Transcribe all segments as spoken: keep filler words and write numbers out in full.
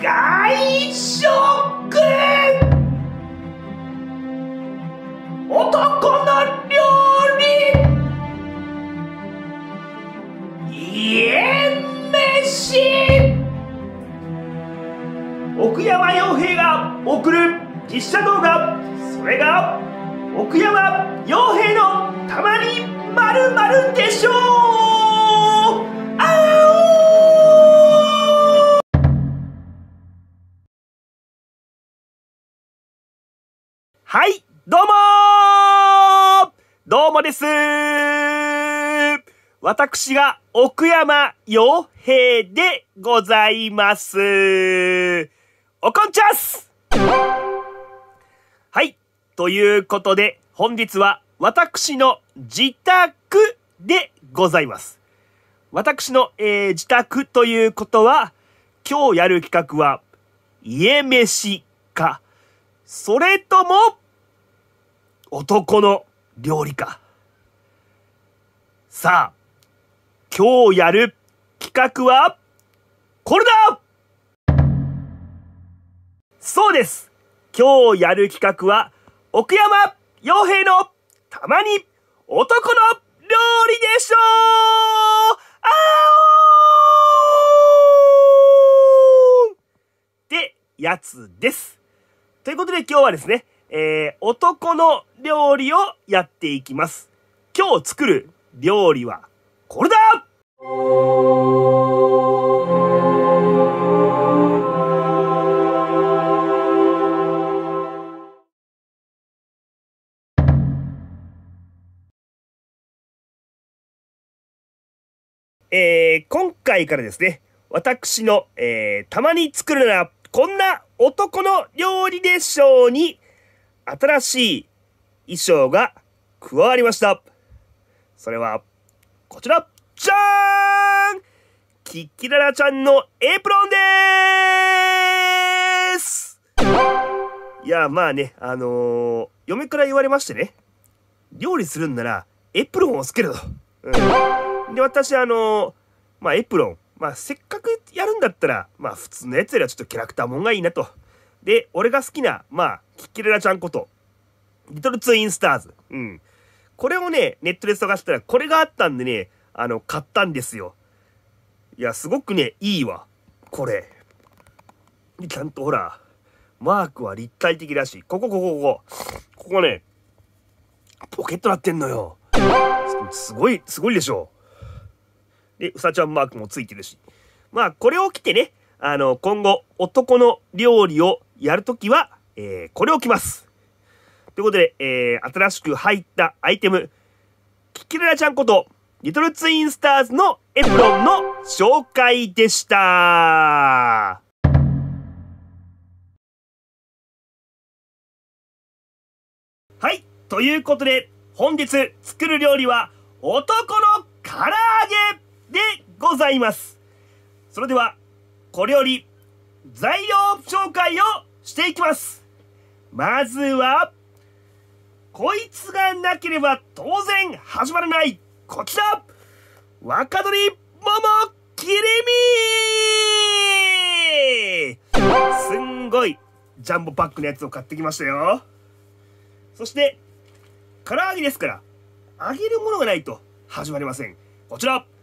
外食男の料理家飯。奥山洋平が送る実写動画、それが奥山洋平のたまにまるまるでしょう。はい、どうもーどうもです。私が奥山洋平でございます。おこんちゃす。はい、ということで本日は私の自宅でございます。私の、えー、自宅ということは、今日やる企画は家飯か、それとも男の料理か。さあ、今日やる企画はこれだ。そうです。今日やる企画は奥山洋平のたまに男の料理でしょう。あおーってやつです。ということで今日はですね、えー、男の料理をやっていきます。今日作る料理はこれだ。えー、今回からですね、私の、えー、たまに作るならこんな男の料理でしょうに新しい衣装が加わりました。それはこちら、じゃーん、キッキララちゃんのエプロンでーす。いや、まあね、あのー、嫁から言われましてね、料理するんならエプロンをつけると。うん、で、私、あのー、まあエプロン、まあせっかくやるんだったら、まあ普通のやつよりはちょっとキャラクターもんがいいなと。で、俺が好きな、まあ、キッキララちゃんこと、リトルツインスターズ。うん。これをね、ネットで探したら、これがあったんでね、あの、買ったんですよ。いや、すごくね、いいわ。これ。ちゃんとほら、マークは立体的だし、ここ、ここ、ここ。ここね、ポケットなってんのよ。すごい、すごいでしょ。で、うさちゃんマークもついてるし。まあ、これを着てね、あの、今後、男の料理をやるときは、えー、これを着ます。ということで、えー、新しく入ったアイテム、キキララちゃんこと、リトルツインスターズのエプロンの紹介でした。はい、ということで、本日作る料理は、男の唐揚げでございます。それでは、これより材料紹介をしていきます。まずは、こいつがなければ当然始まらない、こちら、若鶏もも切り身。すんごいジャンボパックのやつを買ってきましたよ。そして唐揚げですから揚げるものがないと始まりません。こちら、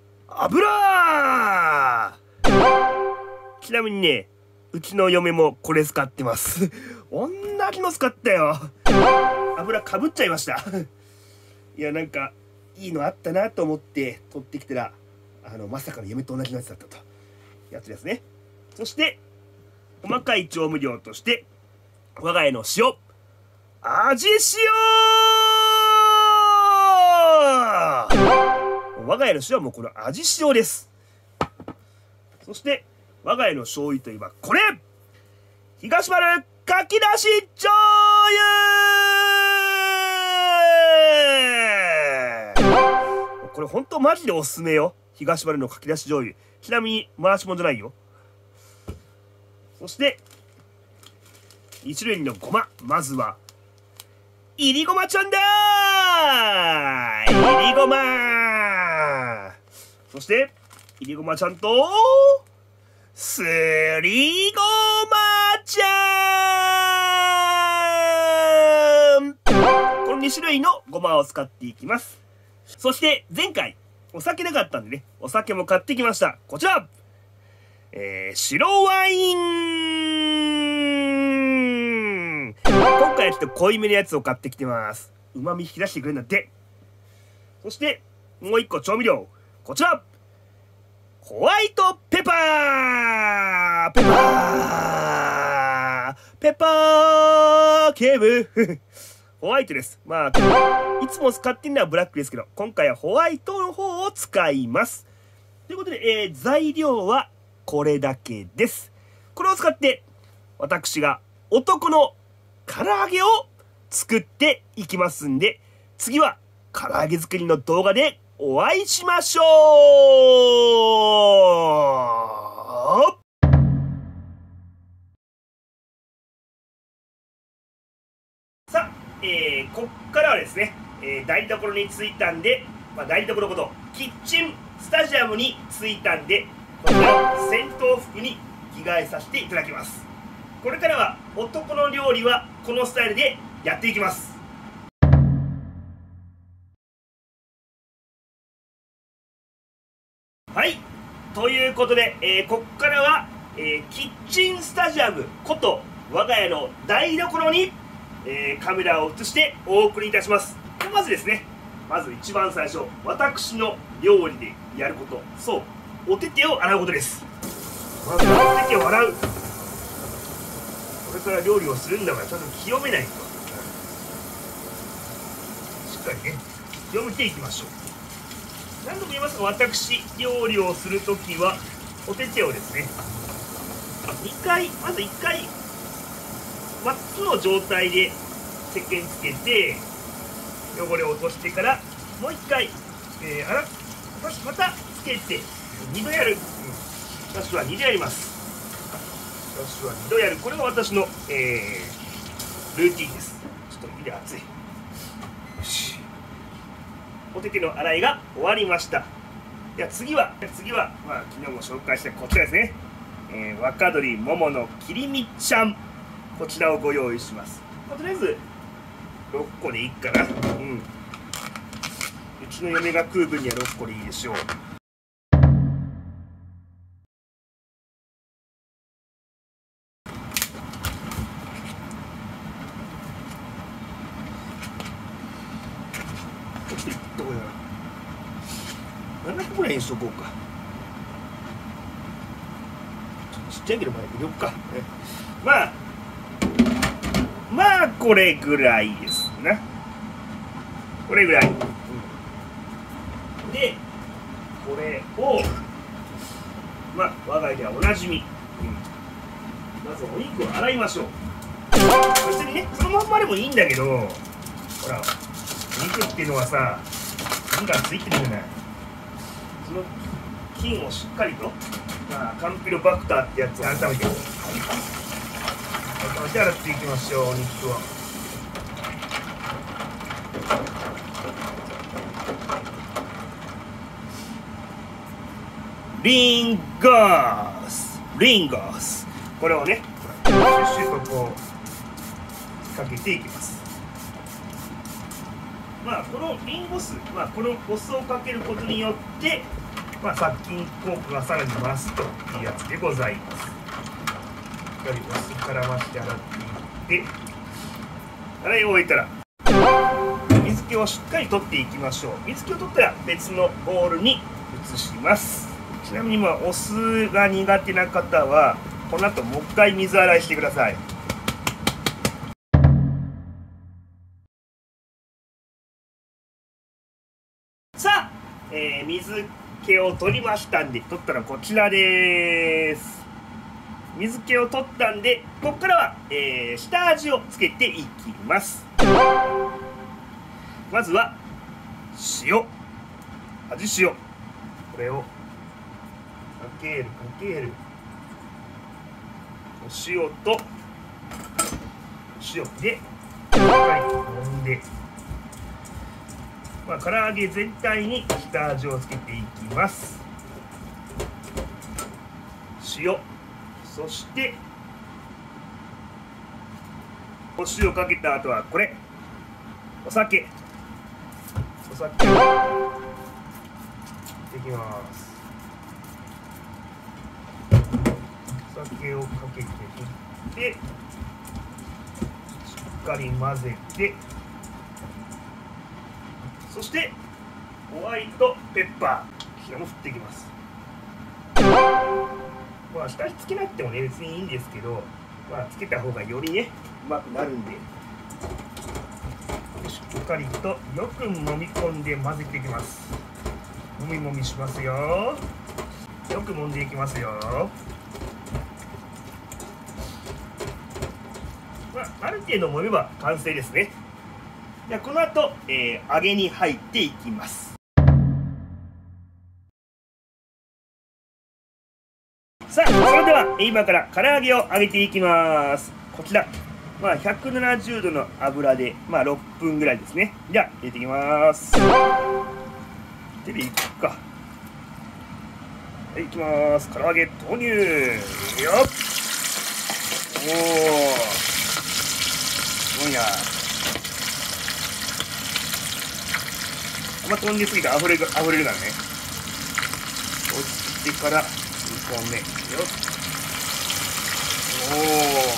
油。ちなみにね、うちの嫁もこれ使ってます。同じの使ったよ。油かぶっちゃいました。いや、なんかいいのあったなと思って取ってきたら、あのまさかの嫁と同じのやつだったとやつですね。そして細かい調味料として我が家の塩、味塩。我が家の塩はもうこの味塩です。そして我が家の醤油といえばこれ、東丸かき出し醤油。これほんとマジでおすすめよ、東丸のかき出し醤油。ちなみに回しもんじゃないよ。そしてに種類のごま。まずはいりごまちゃんだー。いりごま。そしていりごまちゃんとすりりごまちゃん。このに種類のごまを使っていきます。そして前回お酒なかったんでね、お酒も買ってきました。こちら、えー、白ワイン。今回はちょっと濃いめのやつを買ってきてます。旨味引き出してくれるんだって。そしてもう一個調味料、こちら、ホワイトペパー。ペパーペパー警部ホワイトです。まあいつも使ってるのはブラックですけど、今回はホワイトの方を使います。ということで、えー、材料はこれだけです。これを使って私が男の唐揚げを作っていきますんで、次は唐揚げ作りの動画でお会いしましょう。さあ、えー、こっからはですね、えー、台所に着いたんで、まあ、台所ことキッチンスタジアムに着いたんで、こちらの戦闘服に着替えさせていただきます。これからは男の料理はこのスタイルでやっていきます。はい、ということで、えー、こっからは、えー、キッチンスタジアムこと我が家の台所に、えー、カメラを移してお送りいたします。でまずですね、まず一番最初、私の料理でやること、そう、お手手を洗うことです。まずはお手手を洗う。これから料理をするんだからちゃんと清めないと、しっかりね清めていきましょう。何度も言いますが、私料理をするときはお手手をですね、にかい、まずいっかいワッツの状態で石鹸つけて汚れを落としてから、もういっかい、えー、洗っまたつけてにどやる、うん、私はにどやります。私はにどやる。これが私の、えー、ルーティンです。ちょっと火で熱い。よし、お手手の洗いが終わりました。では次は次は、まあ、昨日も紹介したこちらですね、えー、若鶏ももの切り身ちゃん、こちらをご用意します。まあ、とりあえずろっこでいいかな。うん、うちの嫁が食う分にはろっこでいいでしょう。どこやななこぐらいにしとこうか。ちょっとちっちゃいけどまあ入れよっか。まあまあこれぐらいですな。これぐらい、うん、でこれをまあ我が家ではおなじみ、うん、まずお肉を洗いましょう。別にねそのまんまでもいいんだけど、ほら肉っていうのはさ、菌がついてるじゃない。その菌をしっかりと、まあ、カンピロバクターってやつを改めて改めて洗っていきましょう、肉を。リンゴスリンゴスこれをねシュッシュとこうかけていきます。まあ、このリンゴ酢、まあ、このお酢をかけることによって、まあ、殺菌効果がさらに増すというやつでございます。しっかりお酢からまして洗っていって、洗い終えたら水気をしっかり取っていきましょう。水気を取ったら別のボウルに移します。ちなみに、まあ、お酢が苦手な方はこの後もう一回水洗いしてください。さあ、えー、水気を取りましたんで、取ったらこちらです。水気を取ったんで、ここからは、えー、下味をつけていきます。まずは塩、味塩、これをかけるかける。お塩とお塩でしっかり揉んで、まあ、唐揚げ全体に下味をつけていきます。塩、 そしてお塩かけた後はこれお酒お酒を入れていきます。お酒をかけていってしっかり混ぜて、そしてホワイトペッパーこちらも振っていきます。まあ下味つけなくてもね別にいいんですけど、まあつけた方がよりねうまくなるんで、しっかりとよく揉み込んで混ぜていきます。もみもみしますよ。よく揉んでいきますよ。まあ、ある程度揉めば完成ですね。ではこの後、えー、揚げに入っていきます。さあ、それでは今から唐揚げを揚げていきます。こちら、まあ、ひゃくななじゅうどの油で、まあ、ろっぷんぐらいですね。じゃあ入れていきます。手でいくか。はい、いきます。唐揚げ投入よっ。おお、すごいな。あんま飛んですぎてあふれるあふれるからね。落ちてからにこめよっ。おお、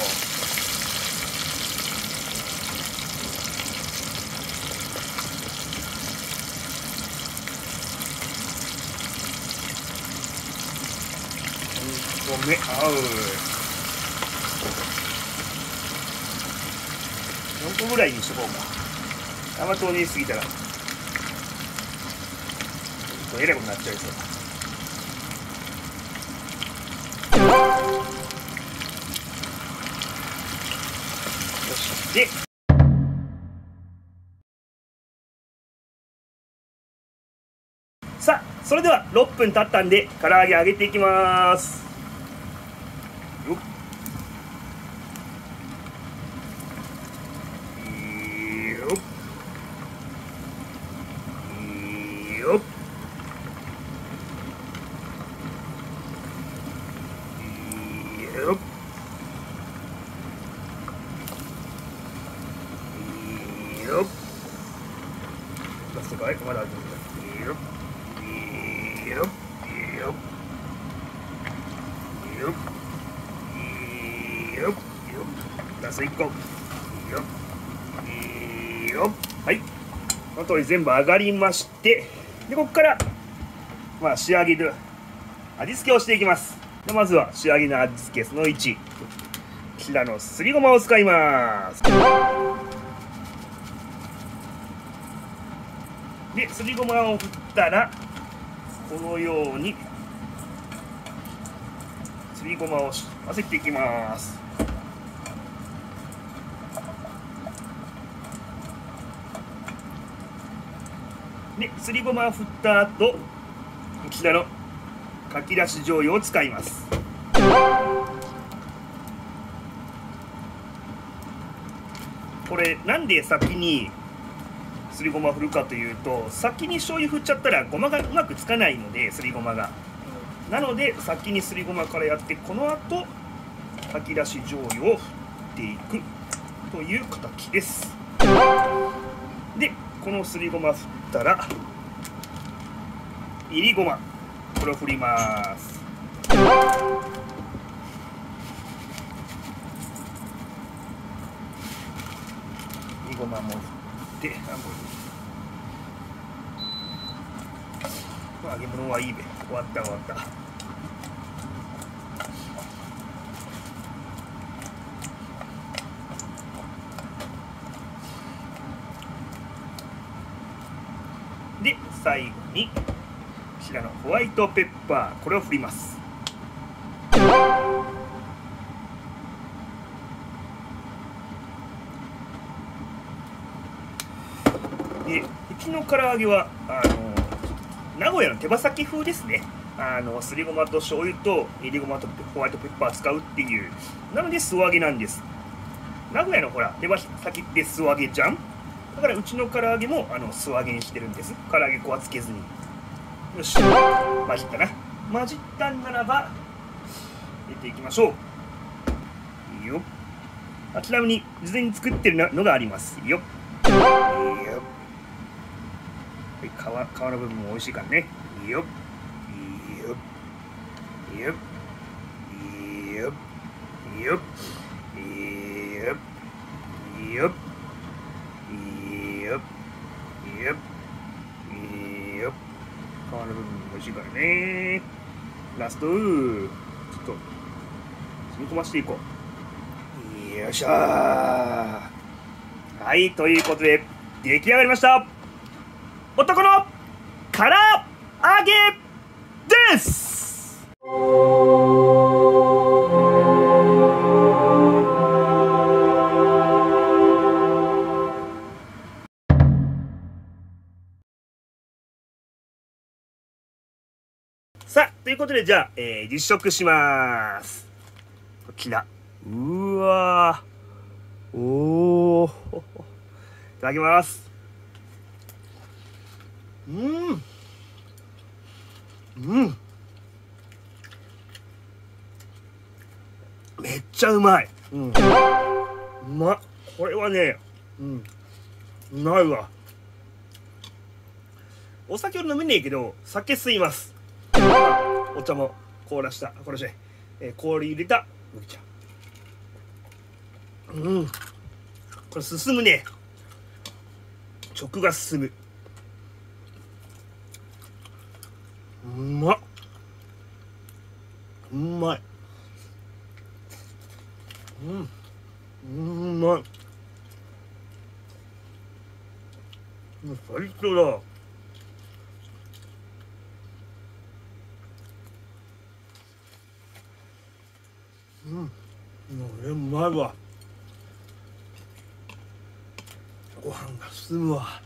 ごめん、合う。よんこぐらいにしとこうか。あんま投入しすぎたらえらいことになっちゃいそう。そしてさあ、それではろっぷん経ったんで唐揚げ揚げていきます。よっよっよっよっよっ。ラストかい、まだあるんだ。よっよっよっよっよっよっ。ラストいっこ。よっよっ。はい、この通り全部上がりまして、でここからまあ仕上げる味付けをしていきます。でまずは仕上げの味付けそのいち、こちらのすりごまを使います。ですりごまを振ったらこのようにすりごまを混ぜていきます。ですりごまを振った後、こちらのかきだし醤油を使います。これなんで先にすりごま振るかというと、先に醤油振っちゃったらごまがうまくつかないので、すりごまがなので先にすりごまからやって、この後かきだし醤油を振っていくという形です。でこのすりごま振ったらいりごま、これを振ります。いりごまも振って半分。揚げ物はいいべ。終わった終わった。で最後にこちらのホワイトペッパー、これを振ります。でうちの唐揚げはあの名古屋の手羽先風ですね。あのすりごまと醤油といりごまとホワイトペッパー使うっていう、なので素揚げなんです。名古屋のほら手羽先って素揚げじゃん。だからうちの唐揚げもあの素揚げにしてるんです。唐揚げ粉はつけずに。よし、混じったな。混じったんならば入れていきましょう。いいよ。あ、ちなみに事前に作ってるのがあります。いいよ。いいよ。皮、皮の部分も美味しいからね。いいよ。いいよ。いいよ。いいよ。いいよ。いいよ。いいよ。いいよ。いいよ。いいよ。皮の部分も美味しいからね。ラスト、ちょっと染み込ませていこう。よいしょー。はい、ということで出来上がりました。男の唐揚げです。さあ、ということで、じゃあ、えー、実食します。こちら。うわー。おー。いただきます。うん。うん。めっちゃうまい。うん。うまっ。これはね、うん。うまいわ。お酒を飲めねえけど、酒吸います。お茶も凍らした、これじゃ、えー、氷入れた麦茶。うん。これ進むね。食が進む。うまっ。うまい。うん。うまい。もう最高だ。うん。もううまいわ。ご飯が進むわ。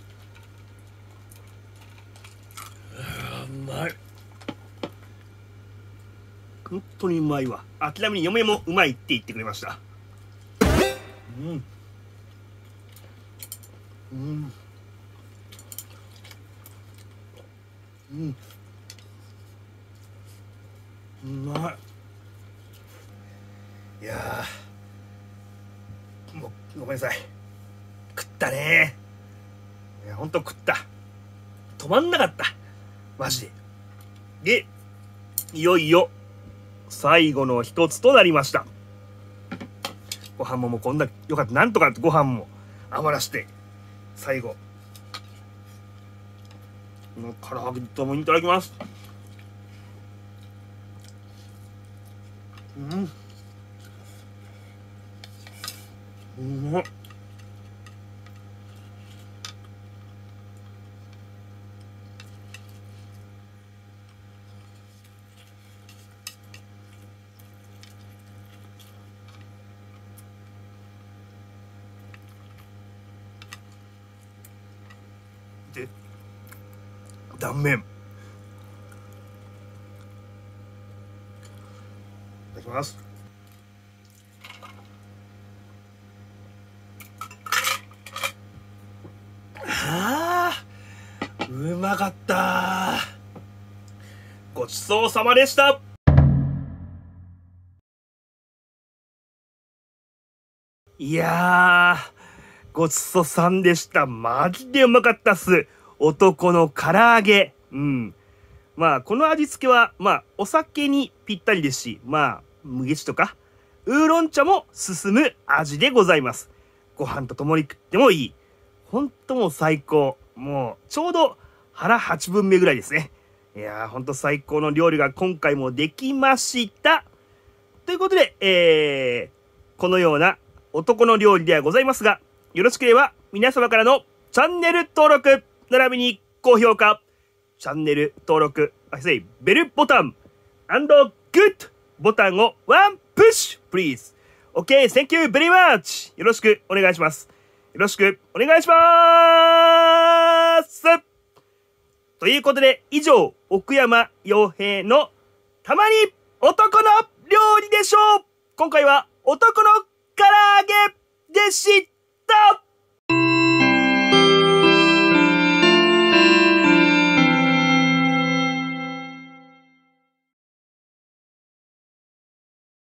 うまい。本当にうまいわ。あ、ちなみに嫁もうまいって言ってくれました。うん。うん。うん。うまい。いやー、もうごめんなさい。食ったねー。いや、ほんと食った。止まんなかった。マジで。で、いよいよ最後の一つとなりました。ご飯ももうこんなよかった。なんとかご飯も余らして最後この唐揚げともいただきます。うん、うまっ。で、断面いただきます。あー、うまかった。ごちそうさまでした。いやー、ごちそうさんでした。マジでうまかったっす。男の唐揚げ。うん。まあ、この味付けは、まあ、お酒にぴったりですし、まあ、麦茶とか、ウーロン茶も進む味でございます。ご飯と共に食ってもいい。ほんともう最高。もう、ちょうど腹はちぶんめぐらいですね。いやー、ほんと最高の料理が今回もできました。ということで、えー、このような男の料理ではございますが、よろしければ皆様からのチャンネル登録、並びに高評価、チャンネル登録、I say ベルボタン、and good ボタンをワンプッシュ please。OK, thank you very much。よろしくお願いします。よろしくお願いします。ということで、以上、奥山洋平のたまに男の料理でしょう。今回は男の唐揚げでした。